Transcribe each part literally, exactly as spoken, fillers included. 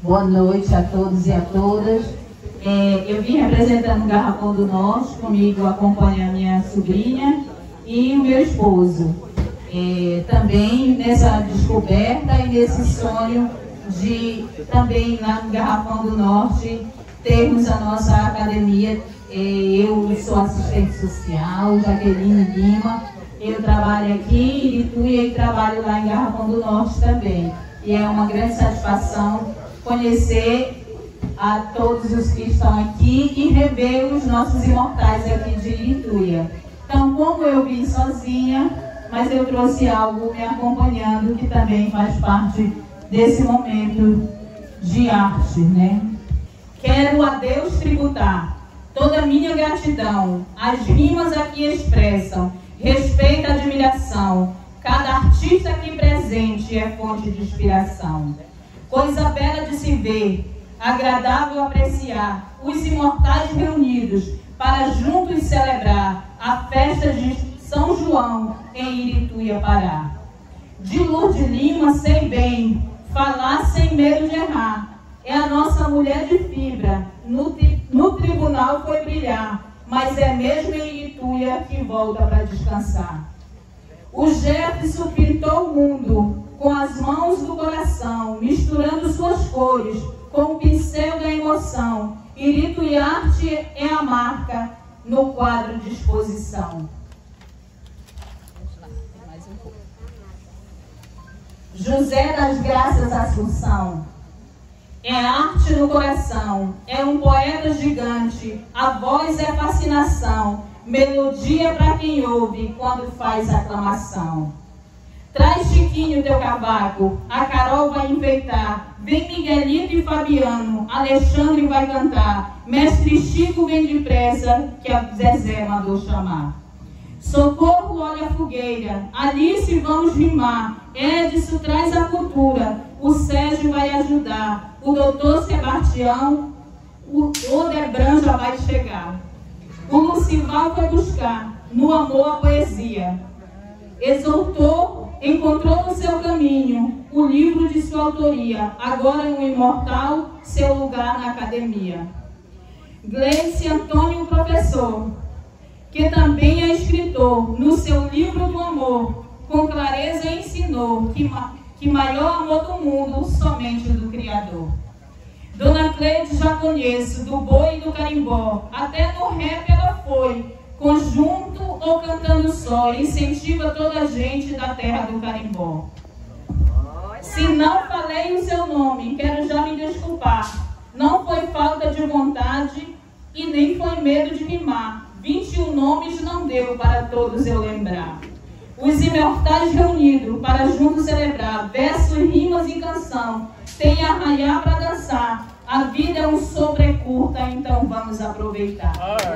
Boa noite a todos e a todas. É, eu vim representando o Garrafão do Norte, comigo acompanha a minha sobrinha e o meu esposo. É, também nessa descoberta e nesse sonho de também lá no Garrafão do Norte termos a nossa academia. É, eu sou assistente social, Jaqueline Lima, eu trabalho aqui em Irituia e trabalho lá em Garrafão do Norte também. E é uma grande satisfação conhecer a todos os que estão aqui e rever os nossos imortais aqui de Irituia. Então, como eu vim sozinha, mas eu trouxe algo me acompanhando que também faz parte desse momento de arte, né? Quero a Deus tributar toda a minha gratidão. As rimas aqui expressam respeito e admiração. Cada artista aqui presente é fonte de inspiração. Coisa bela de se ver, agradável apreciar, os imortais reunidos para juntos celebrar a festa de São João em Irituia, Pará. De Lourdes Lima sei bem, falar sem medo de errar. É a nossa mulher de fibra, no, tri no tribunal foi brilhar, mas é mesmo em Irituia que volta para descansar. O Jefferson pintou o mundo com as mãos do coração, misturando suas cores com o pincel da emoção. Irituia Arte é a marca no quadro de exposição. José das Graças Assunção. É arte no coração, é um poeta gigante, a voz é fascinação, melodia para quem ouve quando faz aclamação. Traz Chiquinho teu cavaco, a Carol vai enfeitar, vem Miguelito e Fabiano, Alexandre vai cantar, Mestre Chico vem depressa, que a Zezé mandou chamar. Socorro, olha a fogueira, Alice vamos rimar, Edson traz a cultura, o Sérgio vai ajudar, o doutor Sebastião, o Odebran já vai chegar. O Lucival foi buscar, no amor a poesia. Exaltou, encontrou no seu caminho o livro de sua autoria, agora um imortal, seu lugar na academia. Gleice Antônio, professor, que também é escritor, no seu livro do amor, com clareza ensinou que, que maior amor do mundo, somente o do Criador. Dona Cleide já conheço, do boi e do carimbó, até no rap ela foi, conjunto ou cantando só, incentiva toda a gente da terra do carimbó. Se não falei o seu nome, quero já me desculpar, não foi falta de vontade e nem foi medo de rimar, vinte e um nomes não deu para todos eu lembrar. Os imortais reunidos para juntos celebrar, versos, rimas e canção, tem arraiar para dançar, a vida é um sobrecurta, então vamos aproveitar.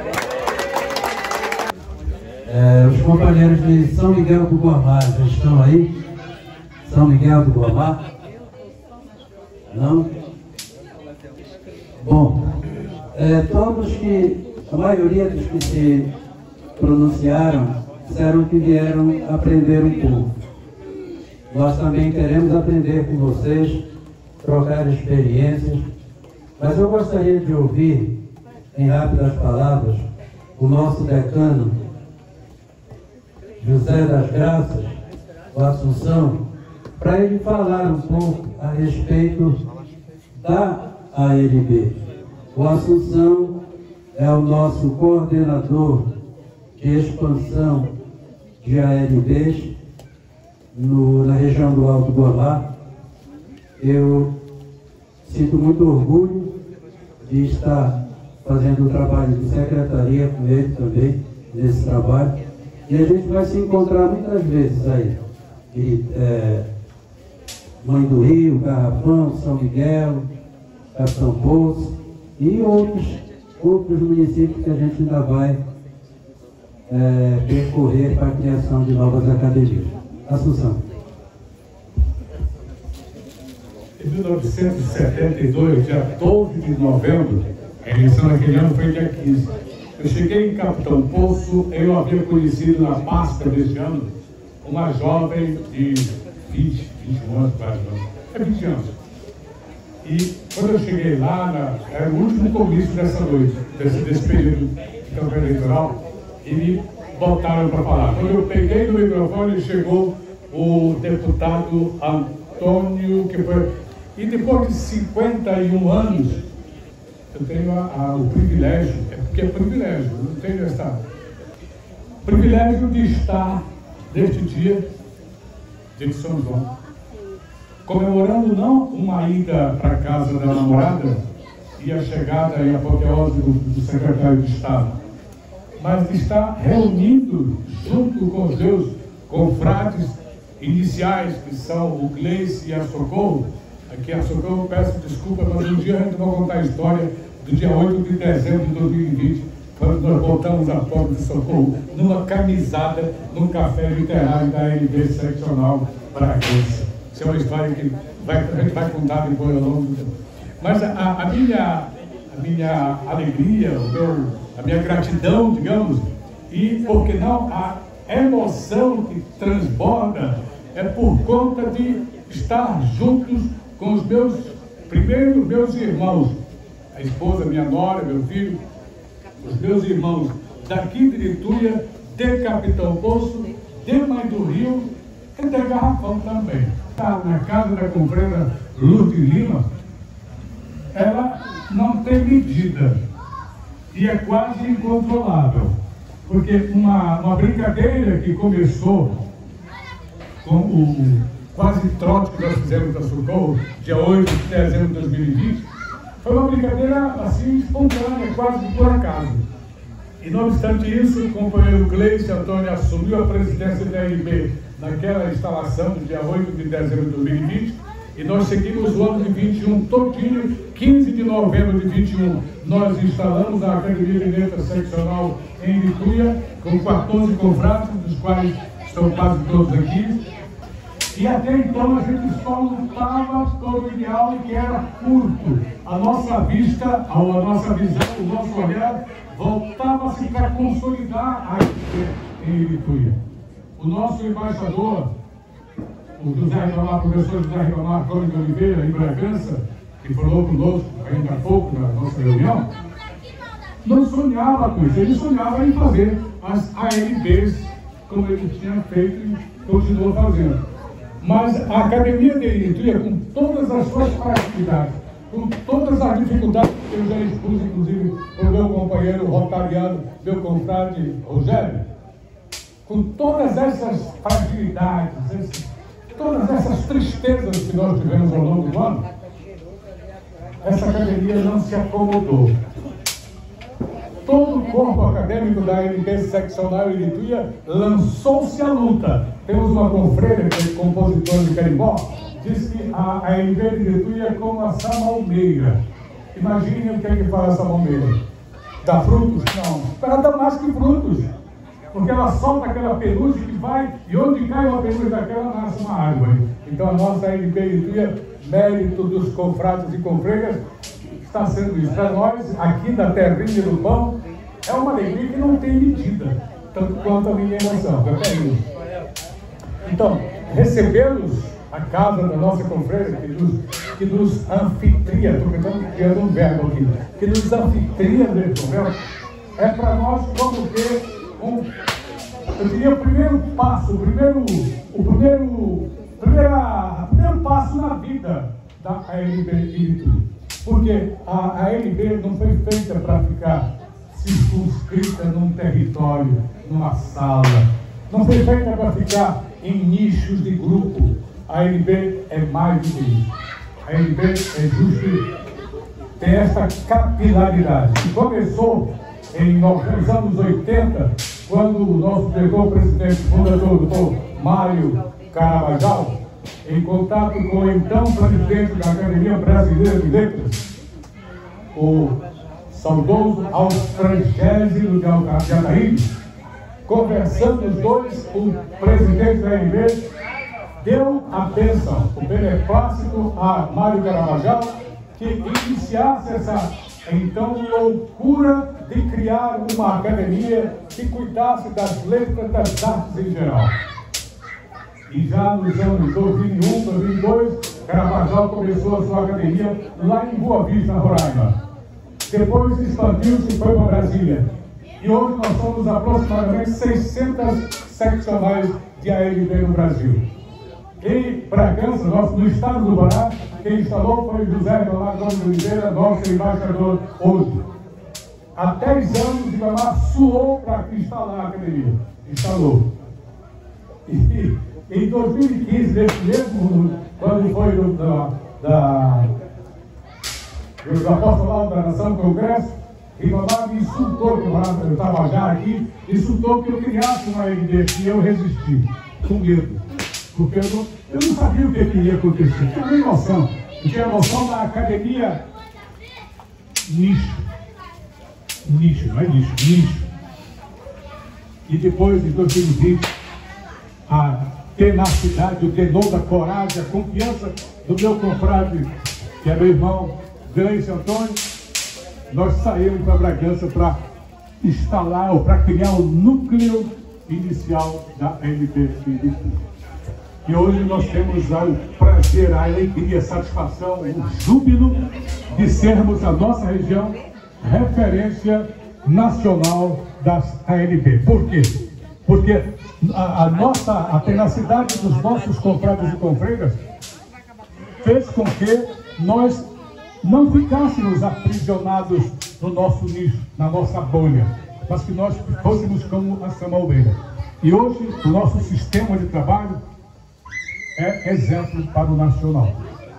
É, os companheiros de São Miguel do Guamá já estão aí? São Miguel do Guamá? Não? Bom, é, todos que, a maioria dos que se pronunciaram, disseram que vieram aprender um pouco. Nós também queremos aprender com vocês, trocar experiências, mas eu gostaria de ouvir, em rápidas palavras, o nosso decano, José das Graças, o Assunção, para ele falar um pouco a respeito da A L B. O Assunção é o nosso coordenador de expansão de A L Bs no, na região do Alto Guamá. Eu sinto muito orgulho de estar fazendo o trabalho de secretaria com ele também, nesse trabalho. E a gente vai se encontrar muitas vezes aí. E, é, Mãe do Rio, Garrafão, São Miguel, Capitão Poço e outros, outros municípios que a gente ainda vai é, percorrer para a criação de novas academias. Assunção. Em mil novecentos e setenta e dois, dia doze de novembro, a eleição daquele ano foi dia quinze. Eu cheguei em Capitão Poço, eu havia conhecido na Páscoa deste ano uma jovem de vinte, vinte anos, quase, é vinte anos. E quando eu cheguei lá, na, era o último comício dessa noite, desse, desse período de campanha eleitoral, e me botaram para falar. Quando eu peguei no microfone, chegou o deputado Antônio, que foi... E depois de cinquenta e um anos, eu tenho a, a, o privilégio, é porque é privilégio, eu não tenho essa... privilégio de estar neste dia de São João, comemorando não uma ida para a casa da namorada e a chegada e a apoteose do, do secretário de Estado, mas de estar reunindo junto com os meus confrades iniciais, que são o Gleice e a Socorro. Aqui a Socorro, peço desculpa, mas um dia a gente vai contar a história do dia oito de dezembro de dois mil e vinte, quando nós voltamos a Porto de Socorro, numa camisada, num café literário da L B Seccional Bragança. Isso é uma história que vai, a gente vai contar depois ao longo do tempo. Mas a, a, minha, a minha alegria, o meu, a minha gratidão, digamos, e, por que não, a emoção que transborda é por conta de estar juntos com os meus, primeiro, meus irmãos, a esposa, minha nora, meu filho, os meus irmãos daqui de Lituia, de Capitão Poço, de Mãe do Rio e de Garrafão também. Na casa da companheira Lourdes Lima, ela não tem medida e é quase incontrolável, porque uma, uma brincadeira que começou com o quase trote que nós fizemos na Socorro, dia oito de dezembro de dois mil e vinte, foi uma brincadeira assim espontânea, quase por acaso. E não obstante isso, o companheiro Gleice Antônio assumiu a presidência da L B naquela instalação do dia oito de dezembro de dois mil e vinte, e nós seguimos o ano de vinte e um todinho. Quinze de novembro de vinte e um, nós instalamos a Academia de Letras Seccional em Lituia, com quatorze confrades, dos quais estão quase todos aqui. E até então a gente só lutava pelo ideal que era curto. A nossa vista, a nossa visão, o nosso olhar voltava-se para consolidar a I B em Lituia. O nosso embaixador, o José Ribamar, o professor José Ribamar Gomes de Oliveira, em Bragança, que falou conosco ainda há pouco na nossa reunião, não sonhava com isso, ele sonhava em fazer as A L Bs como ele tinha feito e continuou fazendo. Mas a Academia de Lituia, com todas as suas fragilidades, com todas as dificuldades que eu já expus, inclusive, para o meu companheiro rotariano, meu confrade Rogério, com todas essas fragilidades, esses, todas essas tristezas que nós tivemos ao longo do ano, essa academia não se acomodou. Todo o corpo acadêmico da L B Seccional em Lituia lançou-se à luta. Temos uma confreira, que é compositor de carimbó, diz que a, a L B de Lituia é como a samalmeira. Imaginem o que é que faz a samalmeira. Dá frutos? Não. Ela dá mais que frutos. Porque ela solta aquela penugem que vai, e onde cai uma penugem daquela, nasce uma árvore. Então a nossa L B Lituia, mérito dos confrades e confreiras, está sendo isso. Para nós, aqui da terrinha do pão, é uma alegria que não tem medida, tanto quanto a minha emoção. Até isso. Então, recebê-los a casa da nossa confreira, que nos, que nos anfitria, estou tentando criando um verbo aqui, que nos anfitria dentro do verbo, é para nós como ter um, eu diria, o primeiro passo, o primeiro, o primeiro, primeira, o primeiro passo na vida da A L B Lituia. Porque a, a L B não foi feita para ficar circunscrita num território, numa sala. Não foi feita para ficar em nichos de grupo. A L B é mais do que isso. A L B é justo, tem essa capilaridade. E começou em nos anos oitenta, quando o nosso diretor presidente fundador, o doutor Mário Carabajal, em contato com o então presidente da Academia Brasileira de Letras, o saudoso Alfrangésio de Ataíde, conversando os dois, o presidente da L B deu a bênção, o beneplácito a Mário Carabajal, que iniciasse essa então loucura de criar uma academia que cuidasse das letras, das artes em geral. E já nos anos dois mil e um, dois mil e dois, Carabajal começou a sua academia lá em Boa Vista, Roraima. Depois expandiu-se e foi para Brasília. E hoje nós somos aproximadamente seiscentos seccionais de A L B no Brasil. Em Bragança, no estado do Pará, quem instalou foi José Ribamar Gomes de Oliveira, nosso embaixador hoje. Há dez anos, Ribamar suou para instalar a academia. Instalou. E em dois mil e quinze, nesse mesmo, quando foi do, da, da, do apostolado da Nação do Congresso, Ribamar me insultou, que eu estava já aqui, insultou que eu criasse uma A L B, e eu resisti, com medo. Porque eu não, eu não sabia o que, que ia acontecer, eu tinha nem noção. Eu tinha noção da academia nicho. Nicho, não é nicho, nicho. E depois, em dois mil e vinte, a tenacidade, o tenor da coragem, a confiança do meu confrade, que é meu irmão Gleice Antônio, nós saímos para Bragança para instalar ou para criar o núcleo inicial da A L B Espírito. E hoje nós temos o prazer, a alegria, a satisfação, o júbilo de sermos a nossa região referência nacional das A L B. Por quê? Porque a, a nossa, a tenacidade dos nossos confrades e confreiras fez com que nós não ficássemos aprisionados no nosso nicho, na nossa bolha, mas que nós fôssemos como a Samambeira. E hoje o nosso sistema de trabalho é exemplo para o nacional.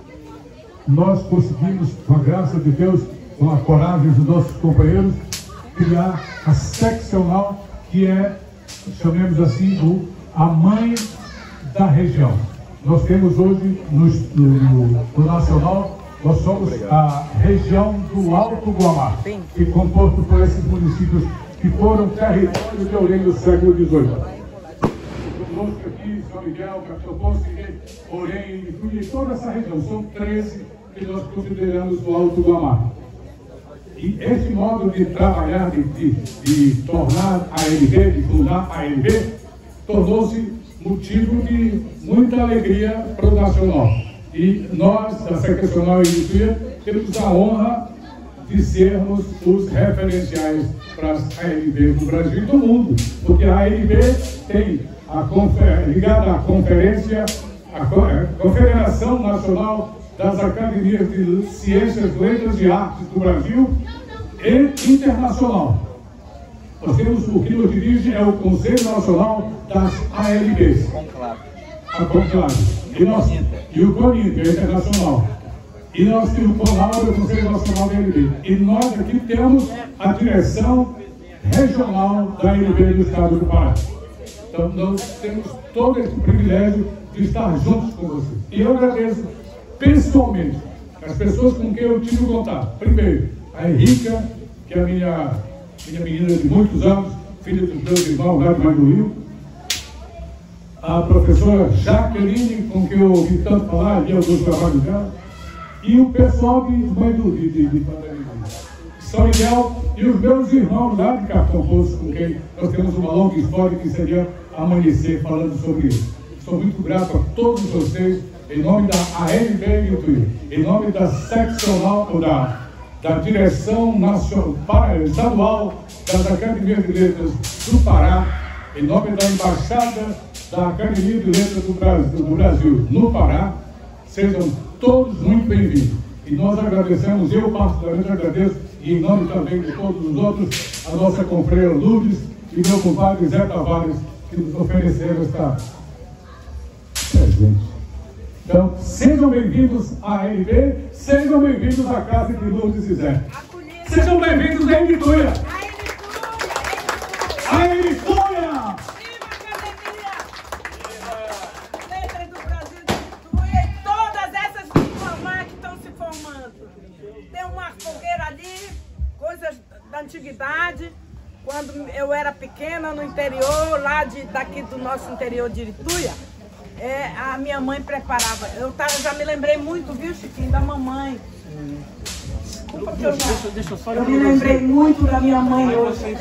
Nós conseguimos, com a graça de Deus, com a coragem dos nossos companheiros, criar a seccional, que é, chamemos assim, o, a mãe da região. Nós temos hoje, no, no, no nacional, nós somos a região do Alto Guamá, e composto por esses municípios que foram território de origem do século dezoito. Conosco aqui, São Miguel, Cachopô, Orem, e toda essa região, são treze que nós consideramos o Alto Guamá. E esse modo de trabalhar, de, de, de tornar a A L B, de fundar a A L B, tornou-se motivo de muita alegria para o nacional. E nós, da Seccional Ituia, temos a honra de sermos os referenciais para as A L B do Brasil e do mundo, porque a A L B tem a confer... ligada à conferência, a Confederação Nacional das Academias de Ciências, Letras e Artes do Brasil e internacional. Nós temos, o que nos dirige é o Conselho Nacional das A L Bs. A Conclave. E, nós, e o CONINTER, internacional. E nós temos o CONAL, o Conselho Nacional da A L B. E nós aqui temos a direção regional da A L B do Estado do Pará. Então nós temos todo esse privilégio de estar juntos com vocês. E eu agradeço pessoalmente as pessoas com quem eu tive contato. Primeiro, a Henrica, que é a minha, minha menina de muitos anos, filha dos meus irmãos lá de Mais do Rio. A professora Jaqueline, com quem eu ouvi tanto falar, vi alguns trabalhos dela. E o pessoal de Mãe do Rio, de, de, de São Miguel, e os meus irmãos lá de Capitão Poço, com quem nós temos uma longa história que seria amanhecer falando sobre isso. Sou muito grato a todos vocês, em nome da A L B Ituia, em nome da seccional, ou da, da direção nacional, estadual das Academias de Letras do Pará, em nome da Embaixada da Academia de Letras do Brasil, do Brasil no Pará, sejam todos muito bem-vindos. E nós agradecemos, eu particularmente agradeço, e em nome também de todos os outros, a nossa confreira Lourdes e meu compadre Zé Tavares, que nos ofereceram esta presente. Então, sejam bem-vindos à A L B, sejam bem-vindos à Casa de Lourdes e Zé. Sejam bem-vindos à Ituia! A Ituia! Tem uma fogueira ali, coisas da antiguidade, quando eu era pequena no interior, lá de, daqui do nosso interior de Ituia, é, a minha mãe preparava. Eu tava, já me lembrei muito, viu, Chiquinho, da mamãe. Desculpa que eu já... Deixa, deixa eu só eu me lembrei muito da minha mãe hoje.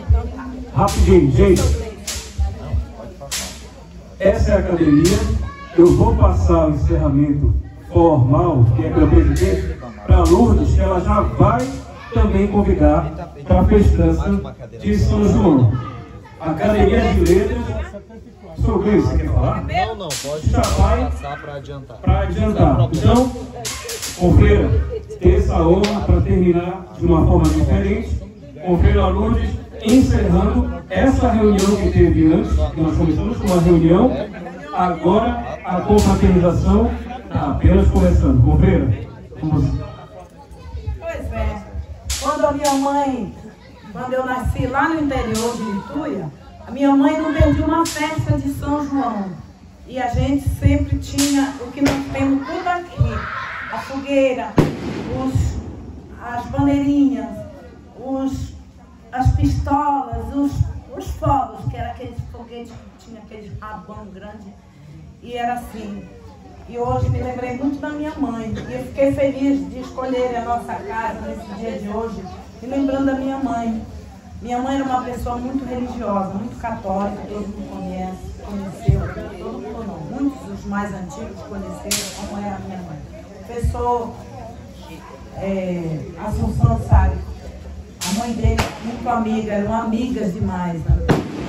Rapidinho, gente. Essa é a academia, eu vou passar o encerramento formal, que é pelo presidente, para Lourdes, que ela já vai também convidar para a festança de São João. A Galeria de Letras. Sobre isso, você quer falar? Não, não, pode já vai passar para adiantar. Para adiantar. Então, confira, ter essa honra para terminar de uma forma diferente. Confira a Lourdes, encerrando essa reunião que teve antes, que nós começamos com uma reunião, agora a confraternização está apenas começando. Confira. Pois é, quando a minha mãe, quando eu nasci lá no interior de Ituia, a minha mãe não perdia uma festa de São João. E a gente sempre tinha o que nós temos tudo aqui. A fogueira, os, as bandeirinhas, os, as pistolas, os, os fogos, que era aqueles foguetes que tinha aqueles rabão grande. E era assim. E hoje me lembrei muito da minha mãe. E eu fiquei feliz de escolher a nossa casa nesse dia de hoje, e lembrando da minha mãe. Minha mãe era uma pessoa muito religiosa, muito católica, todo mundo conhece, conheceu, todo mundo não, muitos dos mais antigos conheceram como era a minha mãe. Professor é, Assunção sabe, a mãe dele muito amiga, eram amigas demais. Né?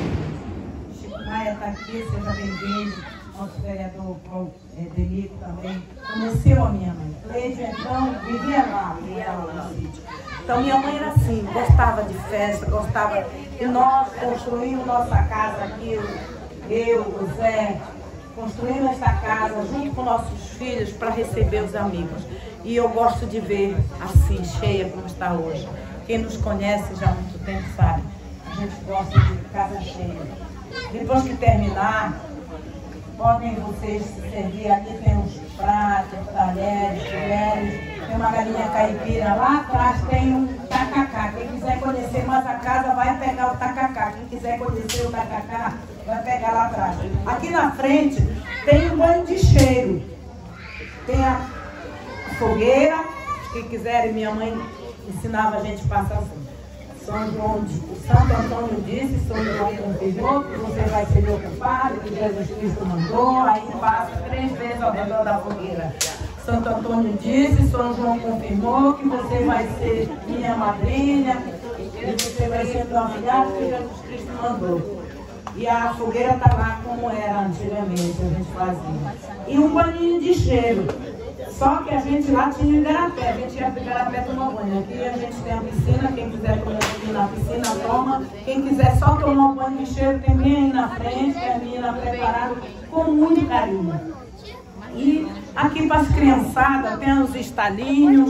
Chico Maia está aqui, seja bem-vindo, nosso vereador Paulo é, Denico também, conheceu a minha mãe. Cleide, então, vivia lá, vivia lá no sítio. Então minha mãe era assim, gostava de festa, gostava, e nós construímos nossa casa aqui, eu, o Zé, construímos essa casa junto com nossos filhos para receber os amigos. E eu gosto de ver assim, cheia como está hoje. Quem nos conhece já há muito tempo sabe, a gente gosta de casa cheia. Depois que terminar, podem vocês se servir, aqui tem uns pratos, talheres, colheres. Tem uma galinha caipira lá atrás, tem um tacacá. Quem quiser conhecer mais a casa vai pegar o tacacá. Quem quiser conhecer o tacacá vai pegar lá atrás. Aqui na frente tem um banho de cheiro. Tem a fogueira. Quem quiser, minha mãe ensinava a gente a passar assim. São João, o Santo Antônio disse, São João confirmou que você vai ser meu culpado, que Jesus Cristo mandou, aí passa três vezes ao redor da fogueira. Santo Antônio disse, São João confirmou que você vai ser minha madrinha, e você vai ser meu afilhado, que Jesus Cristo mandou. E a fogueira está lá como era antigamente, a gente fazia. E um paninho de cheiro. Só que a gente lá tinha igarapé, a gente ia para o igarapé tomar banho. Aqui a gente tem a piscina, quem quiser tomar banho na piscina, toma. Quem quiser só tomar um banho de cheiro, tem bem aí na frente, tem a menina preparada com muito carinho. E aqui para as criançadas, tem os estalinhos.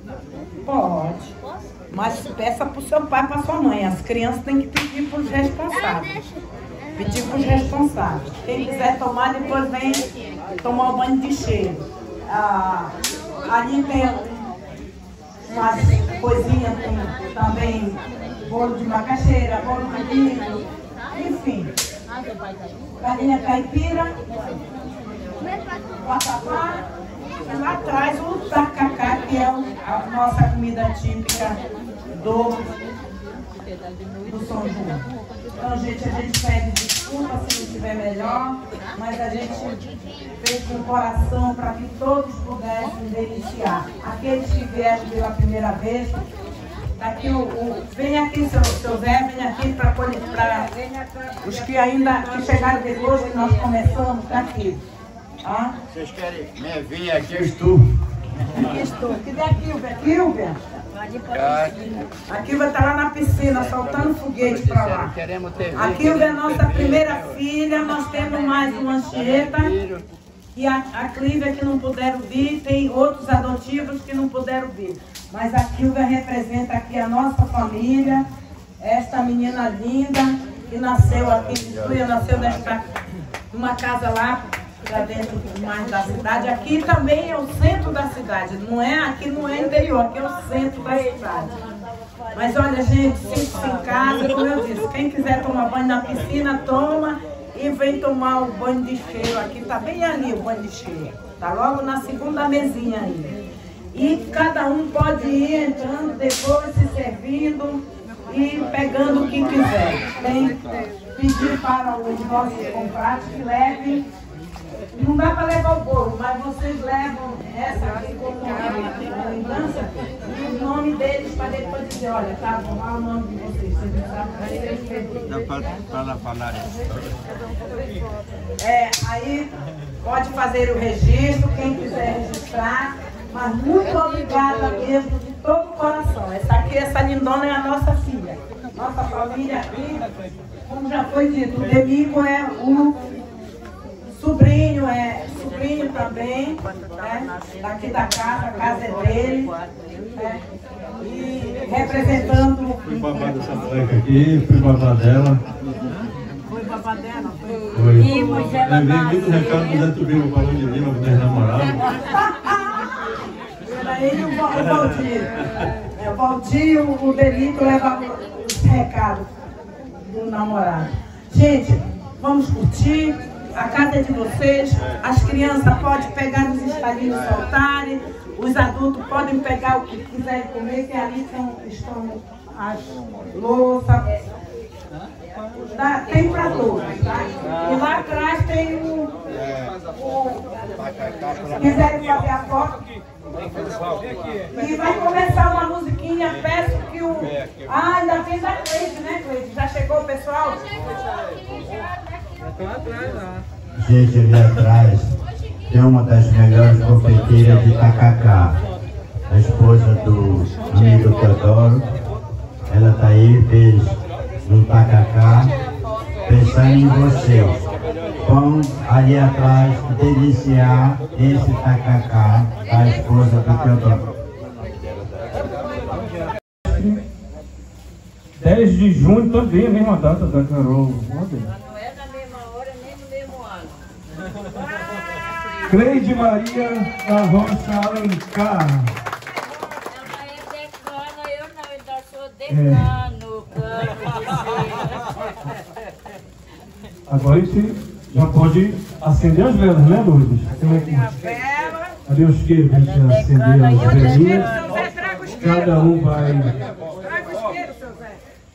Pode. Mas peça para o seu pai e para a sua mãe. As crianças têm que pedir para os responsáveis. Pedir para os responsáveis. Quem quiser tomar, depois vem tomar o banho de cheiro. Ah, ali tem umas coisinhas, tem também bolo de macaxeira, bolo de milho, enfim. Galinha caipira, vatapá, e lá atrás o tacacá, que é a nossa comida típica do, do São João. Então, gente, a gente pede desculpa se não estiver melhor, mas a gente fez com o coração para que todos pudessem deliciar. Aqueles que vieram pela primeira vez, daqui o, o, vem aqui, seu, seu Zé, vem aqui para os que ainda que chegaram depois que nós começamos, tá aqui. Tá? Vocês querem me ver aqui, eu estou. Aqui estou. Cadê a Kilvia? Kilvia? A Kilvia está lá na piscina, soltando foguete para lá. A Kilvia é nossa primeira filha, nós temos mais uma Anchieta. E a, a Clívia que não puderam vir, tem outros adotivos que não puderam vir. Mas a Kilvia representa aqui a nossa família, esta menina linda, que nasceu aqui em Ituia, nasceu nesta, numa casa lá, para dentro mais da cidade. Aqui também é o centro da cidade, não é, aqui não é interior, aqui é o centro da cidade. Mas olha, gente, sinta-se em casa, como eu disse, quem quiser tomar banho na piscina, toma e vem tomar o banho de cheiro. Aqui está bem ali o banho de cheiro, está logo na segunda mesinha aí. E cada um pode ir entrando depois, se servindo e pegando o que quiser. Tem pedir para os nossos comprados que levem Não dá para levar o bolo, mas vocês levam essa aqui como uma lembrança e o nome deles para depois dizer, olha, tá bom, olha o nome de vocês. Vocês não sabem. Dá para falar isso. É, aí pode fazer o registro, quem quiser registrar, mas muito obrigada mesmo, de todo o coração. Essa aqui, essa lindona é a nossa filha. Nossa família aqui, como já foi dito, o Demico é o sobrinho, é sobrinho também, né? Daqui da casa, a casa é dele, né? E representando... Fui babá dessa moleque aqui, fui babá dela. Foi babá dela? Foi. Foi. Levei muito recado do Zé Tubinho, falando de mim, mas ter namorado. Era ele e o Valdir. É, o Valdir, o Delito levava os recados do namorado. Gente, vamos curtir. A casa é de vocês. As crianças podem pegar os estalinhos e soltarem. Os adultos podem pegar o que quiserem comer, que ali estão, estão as louças. Tá, tem para todos, tá? E lá atrás tem o... o se quiserem fazer a foto. E vai começar uma musiquinha, peço que o... Ah, ainda tem da Cleide, né, Cleide? Já chegou o pessoal? Gente, ali atrás tem uma das melhores confeiteiras de Tacacá, a esposa do amigo Teodoro. Ela está aí, fez um tacacá, pensando em vocês. Vão ali atrás deliciar esse tacacá da esposa do Teodoro. dez de junho também, a mesma data da Carol. Não é na mesma hora, nem no mesmo ano. Cleide Maria da Rocha Alencar. Ela é decano, eu não, ainda sou decano. É. Agora a gente já pode acender as velas, né, Lourdes? Como é que... A vela. Ali os isqueiro, a gente acender as velinhas. Cada um vai... Traga o isqueiro, seu Zé.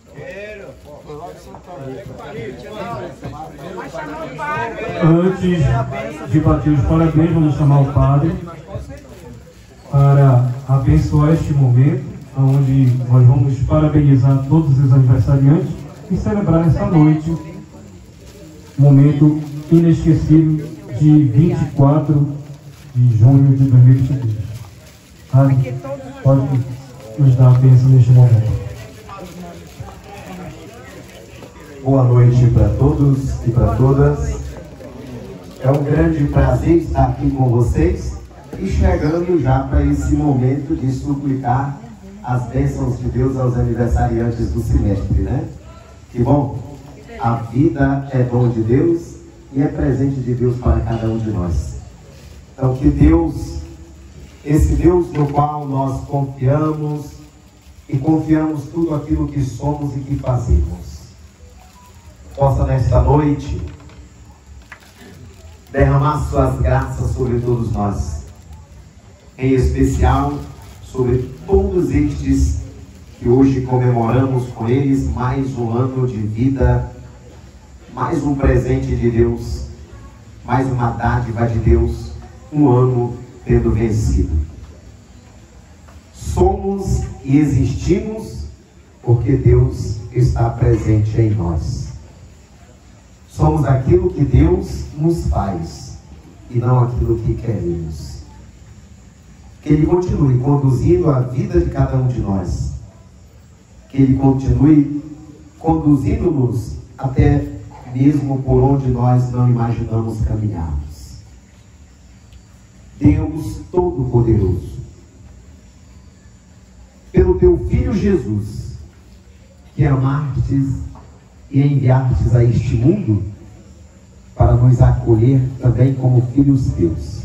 Vai chamar o padre. Antes de bater os parabéns, vamos chamar o padre para abençoar este momento, onde nós vamos parabenizar todos os aniversariantes e celebrar essa noite, um momento inesquecível de vinte e quatro de junho de dois mil e vinte e dois. Padre, pode nos dar a bênção neste momento. Boa noite para todos e para todas. É um grande prazer estar aqui com vocês e chegando já para esse momento de suplicar as bênçãos de Deus aos aniversariantes do semestre, né? Que bom, a vida é dom de Deus e é presente de Deus para cada um de nós. Então que Deus, esse Deus no qual nós confiamos e confiamos tudo aquilo que somos e que fazemos, possa nesta noite derramar suas graças sobre todos nós, em especial sobre todos estes que hoje comemoramos com eles mais um ano de vida, mais um presente de Deus, mais uma dádiva de Deus, um ano tendo vencido. Somos e existimos porque Deus está presente em nós. Somos aquilo que Deus nos faz e não aquilo que queremos. Que Ele continue conduzindo a vida de cada um de nós. Que Ele continue conduzindo-nos até mesmo por onde nós não imaginamos caminharmos. Deus Todo-Poderoso, pelo Teu Filho Jesus, que amastes e enviastes a este mundo para nos acolher também como filhos Teus.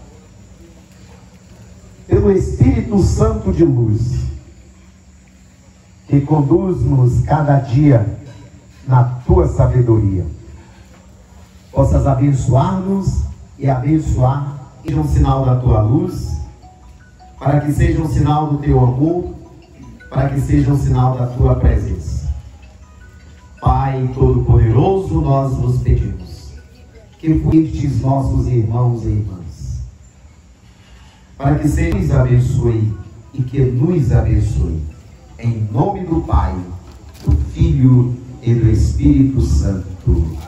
Pelo Espírito Santo de luz, que conduz-nos cada dia na Tua sabedoria, possas abençoar-nos e abençoar, seja um sinal da Tua luz, para que seja um sinal do Teu amor, para que seja um sinal da Tua presença. Pai Todo-Poderoso, nós vos pedimos, que foi estes nossos irmãos e irmãs. Para que Ele nos abençoe e que nos abençoe. Em nome do Pai, do Filho e do Espírito Santo.